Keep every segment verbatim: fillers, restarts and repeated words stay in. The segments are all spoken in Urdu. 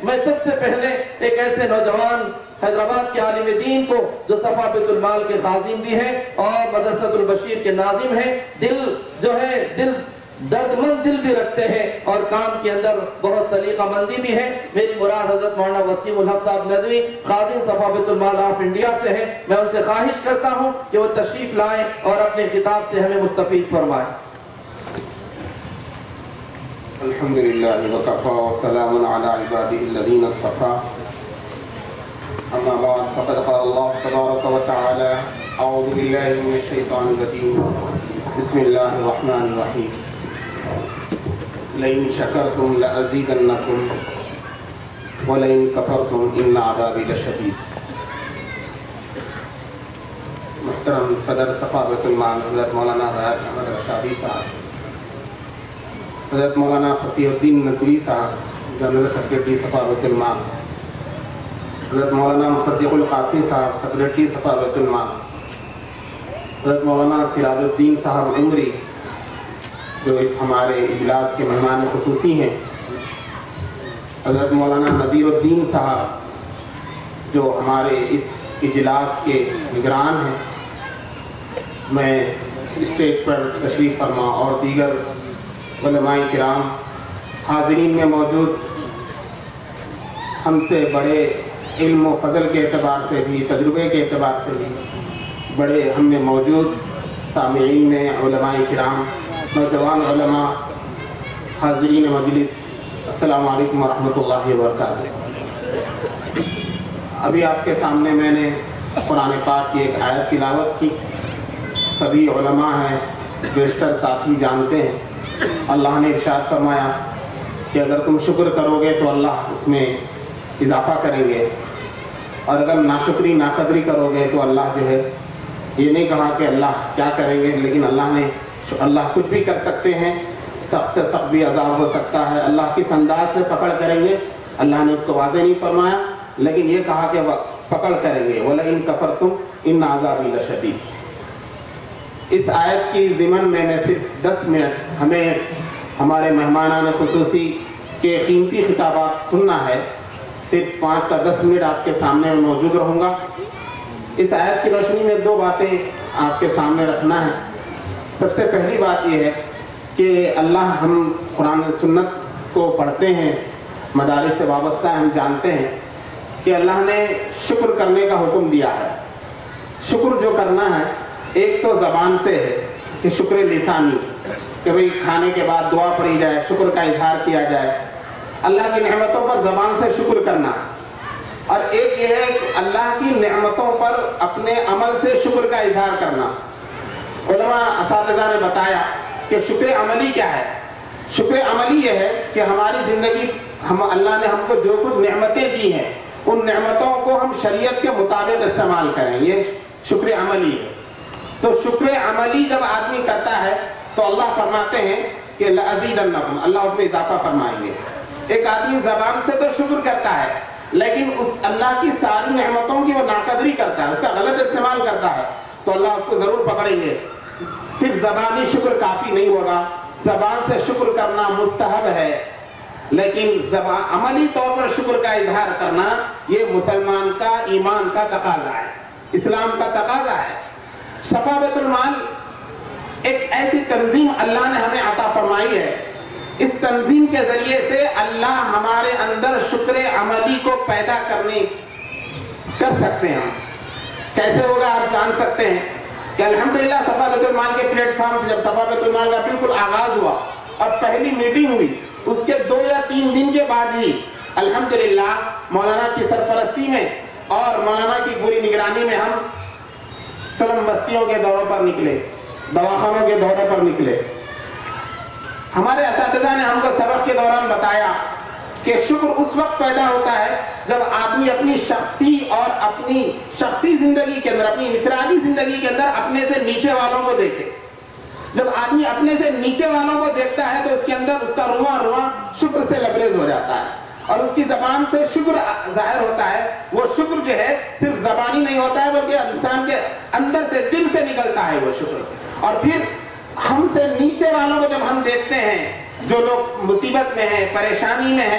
میں سب سے پہلے ایک ایسے نوجوان حیدرآباد کے عالم دین کو جو صفا بیت المال کے خازن بھی ہیں اور مدرسۃ البشیر کے ناظم ہیں، دل جو ہے دل درد مند دل بھی رکھتے ہیں اور کام کے اندر بہت سلیقہ مندی بھی ہے. میری مراد حضرت مولانا وسیم الحق صاحب ندوی خازن صفا بیت المال آف انڈیا سے ہیں. میں ان سے خواہش کرتا ہوں کہ وہ تشریف لائیں اور اپنے خطاب سے ہمیں مستفید فرمائیں. الحمدللہ وکفا وسلام علی عبادہ الذین اصطفی. اما بعد فقد قال اللہ تبارک و تعالی اعوذ باللہ من الشیطان الرجیم بسم اللہ الرحمن الرحیم لئن شکرتم لأزیدنکم ولئن کفرتم ان عذابی لشدید. محترم صدر صفا بیت المال حضرت مولانا غیاث احمد رشادی صاحب، حضرت مولانا فصیح الدین ندوی صاحب جنرل سیکریٹری صفا بیت المال، حضرت مولانا مصدق القاسمی صاحب سیکریٹری صفا بیت المال، حضرت مولانا سراج الدین صاحب عمری جو اس ہمارے اجلاس کے مہمان خصوصی ہیں، حضرت مولانا نذیر الدین صاحب جو ہمارے اس اجلاس کے نگران ہیں، میں اسٹیج پر تشریف فرما اور دیگر علماء کرام، حاضرین میں موجود ہم سے بڑے علم و فضل کے اعتبار سے بھی، تجربے کے اعتبار سے بھی بڑے ہم میں موجود سامعین میں علماء کرام، نوجوان علماء، حاضرین مجلس، السلام علیکم ورحمۃ اللہ وبرکاتہ. ابھی آپ کے سامنے میں نے قرآن پاک کی ایک آیت تلاوت کی. سبھی علماء ہیں، بیشتر ساتھی جانتے ہیں، اللہ نے ارشاد فرمایا کہ اگر تم شکر کرو گے تو اللہ اس میں اضافہ کریں گے، اور اگر ناشکری ناقدری کرو گے تو اللہ جو ہے، یہ نہیں کہا کہ اللہ کیا کریں گے، لیکن اللہ نے اللہ کچھ بھی کر سکتے ہیں، سخت سے سخت بھی عذاب ہو سکتا ہے، اللہ کس انداز سے پکڑ کریں گے اللہ نے اس کو واضح نہیں فرمایا، لیکن یہ کہا کہ پکڑ کریں گے. وَلَئِن كَفَرْتُمْ إِنَّ عَذَابِي لَشَدِيدٌ. اس آیت کی ضمن میں میں صرف دس منٹ ہمیں ہمارے مہمانان خصوصی کے قیمتی خطابات سننا ہے. صرف پانچ کا دس منٹ آپ کے سامنے میں موجود رہوں گا. اس آیت کی روشنی میں دو باتیں آپ کے سامنے رکھنا ہے. سب سے پہلی بات یہ ہے کہ اللہ، ہم قرآن سنت کو پڑھتے ہیں، مدارس سے وابستہ ہم جانتے ہیں کہ اللہ نے شکر کرنے کا حکم دیا ہے. شکر جو کرنا ہے ایک تو زبان سے ہے کہ شکر لسانی، کہ بھئی کھانے کے بعد دعا پڑھی جائے، شکر کا اظہار کیا جائے، اللہ کی نعمتوں پر زبان سے شکر کرنا. اور ایک یہ ہے کہ اللہ کی نعمتوں پر اپنے عمل سے شکر کا اظہار کرنا. علماء اساتذہ نے بتایا کہ شکر عملی کیا ہے. شکر عملی یہ ہے کہ ہماری زندگی، ہم اللہ نے ہم کو جو کچھ نعمتیں دی ہیں ان نعمتوں کو ہم شریعت کے مطابق استعمال کریں، یہ شکر عملی ہے. تو شکر عملی جب آدمی کرتا ہے تو اللہ فرماتے ہیں کہ لَأَزِيدَنَّكُمْ، اللہ اس میں اضافہ فرمائیں گے. ایک آدمی زبان سے تو شکر کرتا ہے لیکن اس اللہ کی ساری نعمتوں کی وہ ناقدری کرتا ہے، اس کا غلط استعمال کرتا ہے تو اللہ اس کو ضرور پکڑیں گے. صرف زبانی شکر کافی نہیں ہوگا، زبان سے شکر کرنا مستحب ہے، لیکن زبان عملی طور پر شکر کا اظہار کرنا یہ مسلمان کا ایمان کا تقاضا ہے، اسلام کا تقاضا ہے. صفا بیت المال ایک ایسی تنظیم اللہ نے ہمیں عطا فرمائی ہے. اس تنظیم کے ذریعے سے اللہ ہمارے اندر شکر عملی کو پیدا کرنے کر سکتے ہیں. کیسے ہوگا آپ جان سکتے ہیں کہ الحمدللہ صفا بیت المال کے پلیٹ فارم سے جب صفا بیت المال کا بالکل آغاز ہوا اور پہلی میٹنگ ہوئی، اس کے دو یا تین دن کے بعد ہی الحمدللہ مولانا کی سرپرستی میں اور مولانا کی پوری نگرانی میں ہم سلم بستیوں کے دوروں پر نکلے، دواخانوں کے دوروں پر نکلے. ہمارے اساتذہ نے ہم کو سبق کے دوران بتایا کہ شکر اس وقت پیدا ہوتا ہے جب آدمی اپنی شخصی اور اپنی شخصی زندگی کے اندر، اپنی انفرادی زندگی کے اندر اپنے سے نیچے والوں کو دیکھے. جب آدمی اپنے سے نیچے والوں کو دیکھتا ہے تو اس کے اندر اس کا رواں رواں شکر سے لبریز ہو جاتا ہے اور اس کی زبان سے شکر ظاہر ہوتا ہے. وہ شکر جو ہے صرف زبانی نہیں ہوتا ہے بلکہ انسان کے اندر سے، دل سے نکلتا ہے وہ شکر. اور پھر ہم سے نیچے والوں کو جب ہم دیکھتے ہیں، جو لوگ مصیبت میں ہیں، پریشانی میں ہیں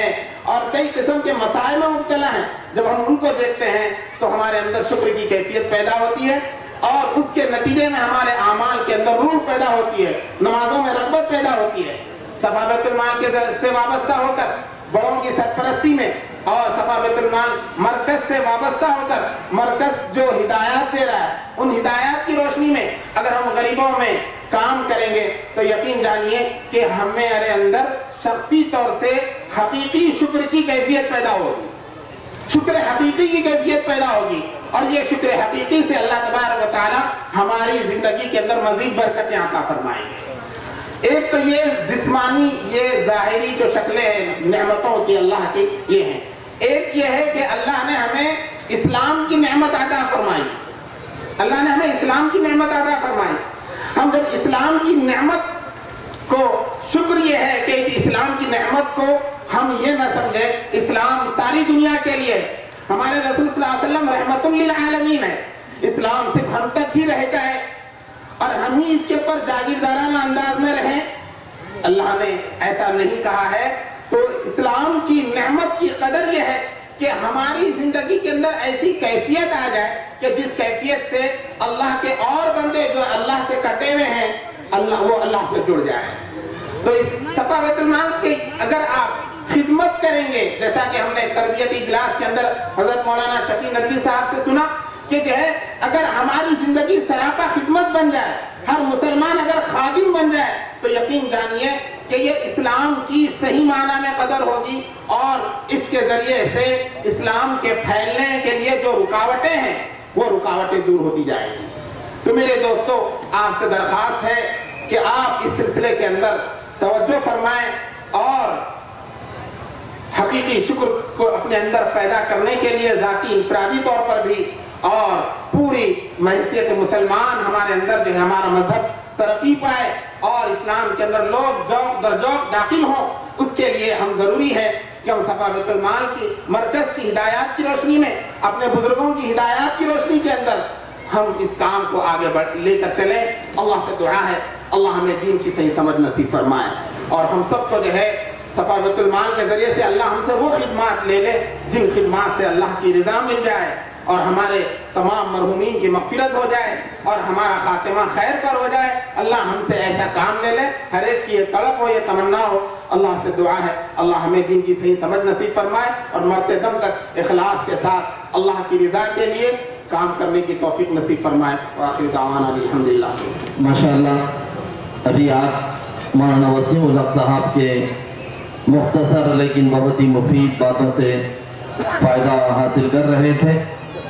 اور کئی قسم کے مسائل میں مبتلا ہیں، جب ہم ان کو دیکھتے ہیں تو ہمارے اندر شکر کی کیفیت پیدا ہوتی ہے اور اس کے نتیجے میں ہمارے اعمال کے اندر روح پیدا ہوتی ہے، نمازوں میں رغبت پیدا ہوتی ہے۔ صفا بیت المال کے سے وابستہ ہو کر بڑوں کی سرپرستی میں اور صفا بیت المال مرکز سے وابستہ ہو کر مرکز جو ہدایات دے رہا ہے ان ہدایات کی روشنی میں اگر ہم غریبوں میں کام کریں گے تو یقین جانیے کہ ہمارے اندر شخصی طور سے حقیقی شکر کی کیفیت پیدا ہوگی، شکر حقیقی کی کیفیت پیدا ہوگی، اور یہ شکر حقیقی سے اللہ تبارک و تعالی ہماری زندگی کے اندر مزید برکتیں عطا فرمائیں گے۔ ایک تو یہ جسمانی یہ ظاہری جو شکلیں ہیں نعمتوں کی اللہ کی یہ ہیں، ایک یہ ہے کہ اللہ نے ہمیں اسلام کی نعمت عطا فرمائی، اللہ نے ہمیں اسلام کی نعمت عطا فرمائی۔ ہم جب اسلام کی نعمت کو شکر یہ ہے کہ اس اسلام کی نعمت کو ہم یہ نہ سمجھیں اسلام ساری دنیا کے لیے، ہمارے رسول صلی اللہ علیہ وسلم رحمت للعالمین ہے، اسلام صرف ہم تک ہی رہ جائے اور ہم ہی اس کے اوپر جاگیردارانہ انداز میں رہیں، اللہ نے ایسا نہیں کہا ہے۔ تو اسلام کی نعمت کی قدر یہ ہے کہ ہماری زندگی کے اندر ایسی کیفیت آ جائے کہ جس کیفیت سے اللہ کے اور بندے جو اللہ سے کٹے ہوئے ہیں اللہ وہ اللہ سے جڑ جائے۔ تو اس صفا بیت المال کی اگر آپ خدمت کریں گے، جیسا کہ ہم نے تربیتی اجلاس کے اندر حضرت مولانا شفیع ندوی صاحب سے سنا کہ جو ہے اگر ہماری زندگی سراپا خدمت بن جائے، ہر مسلمان اگر خادم بن جائے تو یقین جانیے کہ یہ اسلام کی صحیح معنی میں قدر ہوگی اور اس کے ذریعے سے اسلام کے پھیلنے کے لیے جو رکاوٹیں ہیں وہ رکاوٹیں دور ہوتی جائیں گی۔ تو میرے دوستو آپ سے درخواست ہے کہ آپ اس سلسلے کے اندر توجہ فرمائیں اور حقیقی شکر کو اپنے اندر پیدا کرنے کے لیے ذاتی انفرادی طور پر بھی اور پوری حیثیت مسلمان ہمارے اندر جو ہے ہمارا مذہب ترقی پائے اور اسلام کے اندر لوگ ذوق در ذوق داخل ہوں، اس کے لیے ہم ضروری ہے کہ ہم صفا بیت المال کی مرکز کی ہدایات کی روشنی میں اپنے بزرگوں کی ہدایات کی روشنی کے اندر ہم اس کام کو آگے بڑھ لے کر چلیں۔ اللہ سے دعا ہے اللہ ہمیں دین کی صحیح سمجھ نصیب فرمائے اور ہم سب کو جو ہے صفا بیت المال کے ذریعے سے اللہ ہم سے وہ خدمات لے لے جن خدمات سے اللہ کی رضا مل جائے اور ہمارے تمام مرحومین کی مغفرت ہو جائے اور ہمارا خاتمہ خیر پر ہو جائے۔ اللہ ہم سے ایسا کام لے لے، ہر ایک کی یہ طلب ہو، یہ تمنا ہو۔ اللہ سے دعا ہے اللہ ہمیں دین کی صحیح سمجھ نصیب فرمائے اور مرتے دم تک اخلاص کے ساتھ اللہ کی رضا کے لیے کام کرنے کی توفیق نصیب فرمائے۔ وآخر دعوانا الحمدللہ۔ ماشاءاللہ ابھی آپ مولانا وسیم الحق صاحب کے مختصر لیکن بہت ہی مفید باتوں سے فائدہ حاصل کر رہے تھے۔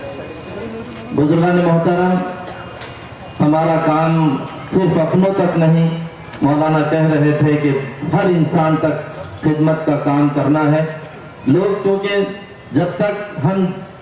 بزرگان محترم، ہمارا کام صرف اپنوں تک نہیں، مولانا کہہ رہے تھے کہ ہر انسان تک خدمت کا کام کرنا ہے۔ لوگ چونکہ جب تک ہم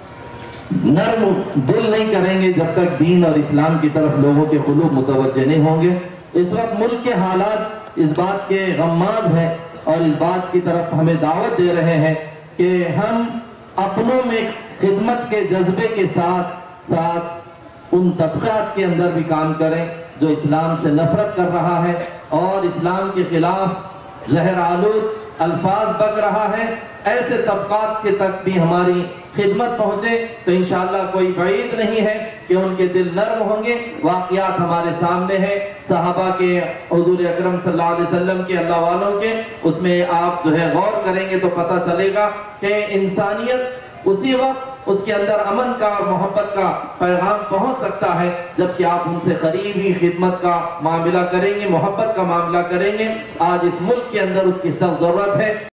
نرم دل نہیں کریں گے، جب تک دین اور اسلام کی طرف لوگوں کے قلوب متوجہ نہیں ہوں گے۔ اس وقت ملک کے حالات اس بات کے غماز ہیں اور اس بات کی طرف ہمیں دعوت دے رہے ہیں کہ ہم اپنوں میں خدمت کے جذبے کے ساتھ ساتھ ان طبقات کے اندر بھی کام کریں جو اسلام سے نفرت کر رہا ہے اور اسلام کے خلاف زہر آلود الفاظ بک رہا ہے۔ ایسے طبقات کے تک بھی ہماری خدمت پہنچے تو انشاءاللہ کوئی بعید نہیں ہے کہ ان کے دل نرم ہوں گے۔ واقعات ہمارے سامنے ہیں صحابہ کے، حضور اکرم صلی اللہ علیہ وسلم کے، اللہ والوں کے، اس میں آپ جو ہے غور کریں گے تو پتہ چلے گا کہ انسانیت اسی وقت اس کے اندر امن کا اور محبت کا پیغام پہنچ سکتا ہے جبکہ آپ ان سے قریبی خدمت کا معاملہ کریں گے، محبت کا معاملہ کریں گے۔ آج اس ملک کے اندر اس کی سخت ضرورت ہے۔